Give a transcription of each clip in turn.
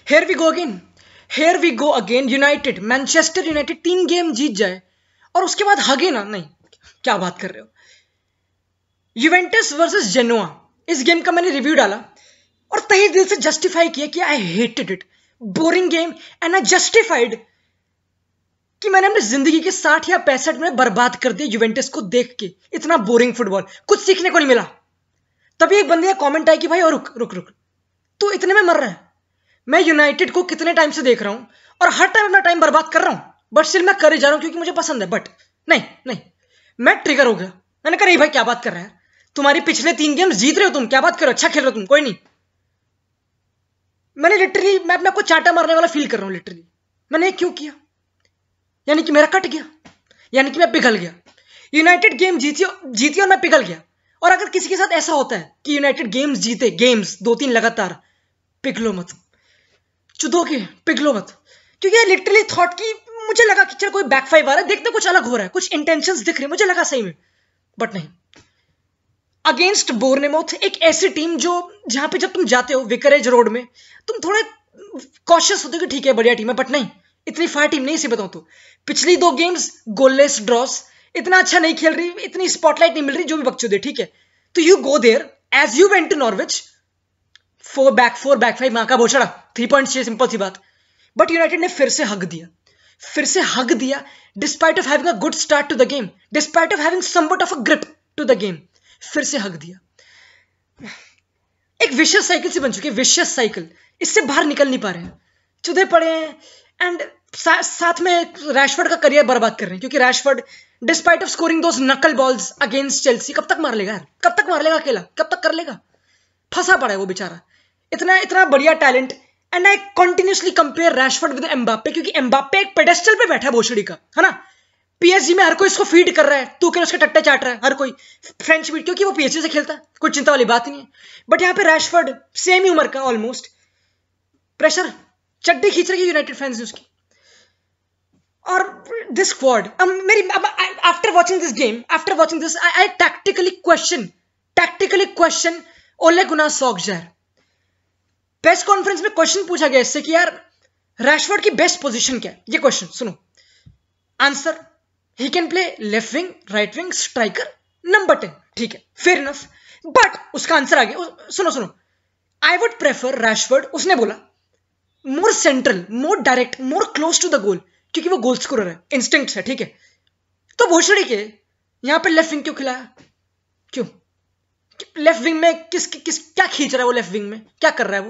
Hair we go again, here we go again. United, Manchester United 3 game जीत जाए और उसके बाद हगे ना, नहीं, क्या बात कर रहे हो। यूवेंटस वर्सेस जेनोआ, इस गेम का मैंने रिव्यू डाला और तहे दिल से जस्टिफाई किया कि I hated it, boring game, and I justified कि मैंने अपनी जिंदगी के 60 या 65 मिनट बर्बाद कर दिए यूवेंटस को देख के। इतना बोरिंग फुटबॉल, कुछ सीखने को नहीं मिला। तभी एक बंदे का कमेंट आई कि भाई और रुक रुक रुक, तू इतने में मर रहा है। मैं यूनाइटेड को कितने टाइम से देख रहा हूं और हर टाइम अपना टाइम बर्बाद कर रहा हूं, बट स्टिल मैं कर ही जा रहा हूं क्योंकि मुझे पसंद है। बट नहीं नहीं, मैं ट्रिगर हो गया। मैंने कहा नहीं भाई, क्या बात कर रहा है, तुम्हारी पिछले 3 गेम जीत रहे हो तुम, क्या बात करो, अच्छा खेल रहे हो तुम, कोई नहीं। मैंने लिटरली, मैं अपने को चाटा मारने वाला फील कर रहा हूं लिटरली। मैंने क्यों किया? यानी कि मेरा कट गया, यानी कि मैं पिघल गया। यूनाइटेड गेम जीती और मैं पिघल गया। और अगर किसी के साथ ऐसा होता है कि यूनाइटेड गेम्स जीते, गेम्स 2-3 लगातार, पिघलो मत, चुदोगे, पिघलो मत। क्योंकि यार लिटरली थॉट की, मुझे लगा कि चल कोई बैकफाइव आ रहा है, देखते कुछ अलग हो रहा है, कुछ इंटेंशंस दिख रहे हैं, मुझे लगा सही में, बट नहीं। अगेंस्ट बोर्नेमाउथ, एक ऐसी टीम जो, जहां पे जब तुम जाते हो विकरेज रोड में, तुम थोड़े कॉशियस होते हो कि ठीक है बढ़िया टीम है, बट नहीं, इतनी फायर टीम नहीं। सी बताऊं तो पिछली 2 गेम्स गोललेस ड्रॉस, इतना अच्छा नहीं खेल रही, इतनी स्पॉटलाइट नहीं मिल रही, जो भी बकचोदे, ठीक है। तो you go there as you went to Norwich, 4 back 5, मां का बोछड़ा, 3 पॉइंट्स चाहिए, सिंपल सी बात। बट यूनाइटेड ने फिर से हक दिया, फिर से हक दिया, despite of having a good start to the game, despite of having somewhat of a grip to the game, फिर से हक दिया। एक विशियस साइकिल से बन चुकी है, विशियस साइकिल, इससे बाहर निकल नहीं पा रहे हैं, चुदे पड़े हैं। एंड साथ में रैशफोर्ड का करियर बर्बाद कर रहे हैं, क्योंकि Rashford despite of scoring those knuckle balls against Chelsea, कब तक मार लेगा यार, कब तक मार लेगा अकेला, कब तक कर लेगा, फंसा पड़ा है वो बेचारा, इतना इतना बढ़िया talent. And I continuously compare Rashford with Mbappe, क्योंकि एम्बाप्पे एक पेडेस्टल पे बैठा है भोसड़ी का, है ना। पीएसजी में हर कोई इसको फीड कर रहा है, तू के उसके टट्टे चाट रहा है हर कोई, फ्रेंच फीड, क्योंकि वो पीएसजी से खेलता है, कोई चिंता वाली बात नहीं है। बट यहाँ पे रैशफोर्ड सेम ही उम्र का ऑलमोस्ट, प्रेशर, चड्डी खींच रही है यूनाइटेड फैंस ने उसकी। और दिस स्क्वाड, मेरी after watching this game, after watching this, I tactically question Ole Gunnar Solskjaer. Press conference में क्वेश्चन पूछा गया इससे कि यार रैशफोर्ड की बेस्ट पोजीशन क्या है, ये क्वेश्चन सुनो। Answer, he can play left wing, right wing, striker, number 10, ठीक है, फेयर इनफ। बट उसका आंसर आ गया, सुनो, आई वुड प्रेफर रैशफोर्ड, उसने बोला, more central, more direct, more close to the goal, क्योंकि वो गोल स्कोरर है, इंस्टिंक्ट है, ठीक है। तो भोसड़ी के यहां पे लेफ्ट विंग क्यों खिलाया, क्यों? लेफ्ट विंग में किस क्या खींच रहा है वो, लेफ्ट विंग में क्या कर रहा है वो?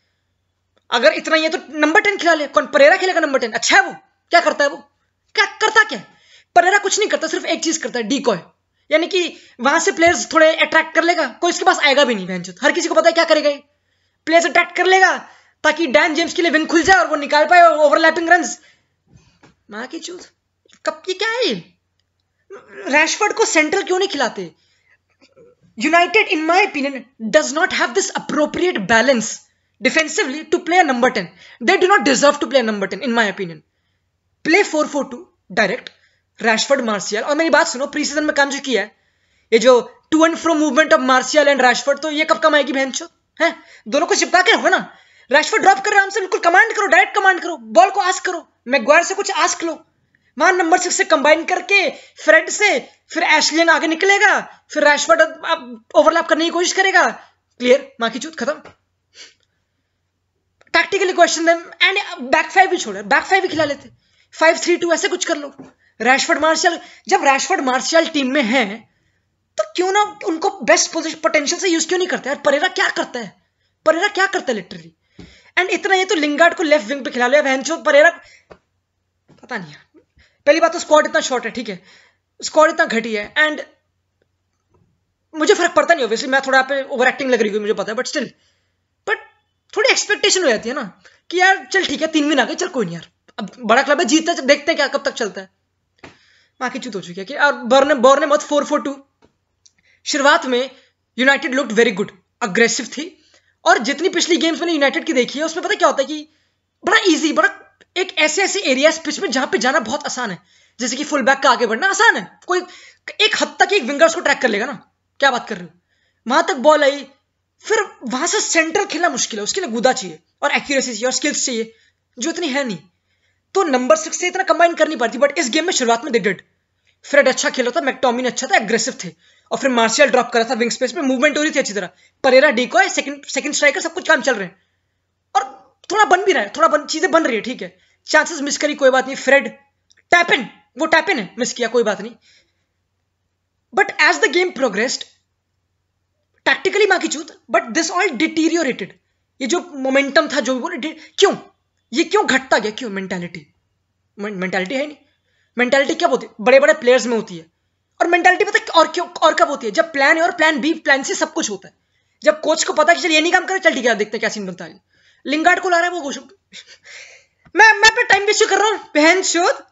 अगर इतना ही है तो नंबर 10 खिला ले, कौन परेरा खेलेगा नंबर 10? अच्छा है वो, क्या करता है वो, क्या करता, क्या परेरा कुछ नहीं करता, सिर्फ एक चीज करता है, डीकॉय, यानी कि वहां से प्लेयर्स थोड़े अट्रैक्ट कर लेगा, कोई इसके पास आएगा भी नहीं, बहनचोद, हर किसी को पता है क्या करेगा, प्लेयर्स अट्रैक्ट कर लेगा ताकि डैन जेम्स के लिए विंग खुल जाए और वो निकाल पाए ओवरलैपिंग रन्स। मां की चूत, कब की क्या है? रैशफोर्ड को सेंट्रल क्यों नहीं खिलाते? United in my opinion does not have this appropriate balance defensively to play a number 10. They do not deserve to play a number 10 in my opinion. Play 4-4-2 direct, Rashford, Martial. और मेरी बात सुनो, pre season में काम जो किया है, ये जो to and fro movement of Martial and Rashford, तो ये कब कमाएगी बहनचोद, हैं? दोनों को चिपका के रखो ना। रैशफोर्ड ड्रॉप कर रहे हमसे, बिल्कुल कमांड करो, डायरेक्ट कमांड करो, बॉल को आस्क करो, मैग्वायर से कुछ आस्क लो, वहां नंबर 6 से कंबाइन करके फ्रेड से, फिर एशलियन आगे निकलेगा, फिर रैशफोर्ड ओवरलैप करने की कोशिश करेगा, क्लियर, मां की चूत, खत्म। Tactically question them, and back 5 भी छोड़े, बैक 5 भी खिला लेते, 5-3-2 ऐसे कुछ कर लो। रैशफोर्ड मार्शियल, जब रैशफोर्ड मार्शियल टीम में है तो क्यों ना उनको बेस्ट पोटेंशियल से यूज क्यों नहीं करते यार? परेरा क्या करता है, परेरा क्या करता है लिटरली? एंड इतना ये तो लिंगार्ड को लेफ्ट विंग पे खिला लो, बहनचो परेरा, पता नहीं यार। पहली बात तो स्क्वाड इतना शॉर्ट है, ठीक है, स्क्वाड इतना घटी है, एंड मुझे फर्क पड़ता नहीं, ऑब्वियसली मैं थोड़ा पे ओवर एक्टिंग लग रही है मुझे पता है, बट स्टिल, बट थोड़ी एक्सपेक्टेशन हो जाती है ना कि यार चल ठीक है 3 विन आ गए, चल कोई नहीं यार, अब बड़ा क्लब है, जीतते हैं, देखते हैं क्या कब तक चलता है। मां की चूत हो चुकी है कि और बोर्नेमouth 4-4-2। शुरुआत में United looked very good, aggressive थी, और जितनी पिछली गेम्स मैंने यूनाइटेड की देखी है उसमें पता क्या होता है कि बड़ा इजी, बड़ा एक ऐसे एरियाज पिच में जहां पे जाना बहुत आसान है, जैसे कि फुल बैक का आगे बढ़ना आसान है, कोई एक हद तक एक विंगर्स को ट्रैक कर लेगा ना, क्या बात कर रहे हो, वहां तक बॉल आई, फिर वहां से सेंटर खेलना मुश्किल है, उसके लिए गुदा चाहिए और एक्यूरेसी चाहिए और स्किल्स चाहिए जो इतनी है नहीं, तो नंबर 6 से इतना कंबाइन कर नहीं पाती। बट इस गेम में शुरुआत में दे डिड। फ्रेड अच्छा खेला था, मैकटोमिन अच्छा था, एग्रेसिव थे, और फिर मार्शियल ड्रॉप करा था विंग स्पेस में, मूवमेंट हो रही थी अच्छी तरह, परेरा डिकॉय, सेकंड स्ट्राइकर, सब कुछ काम चल रहे हैं और थोड़ा बन भी रहा है, थोड़ा चीजें बन रही है, ठीक है। चांसेस मिस करी कोई बात नहीं, फ्रेड टैपिन, वो टैपिन है, मिस किया कोई बात नहीं। But as the game progressed, tactically मां की चूत, बट दिस ऑल डिटीरियोरेटेड। ये जो मोमेंटम था, जो भी बोले, क्यों ये क्यों घटता गया, क्यों? मेंटालिटी है नहीं। मेंटालिटी क्या होती है? बड़े बड़े प्लेयर्स में होती है। और मेंटालिटी पता और क्यों और कब होती है? जब प्लान ए और प्लान बी, प्लान सी सब कुछ होता है। जब कोच को पता है कि चल ये नहीं काम करे, चल ठीक है देखते हैं क्या सीन बनता है। लिंगार्ड को ला रहा है वो मैं अपना टाइम वेस्ट कर रहा हूं, बहन चोद।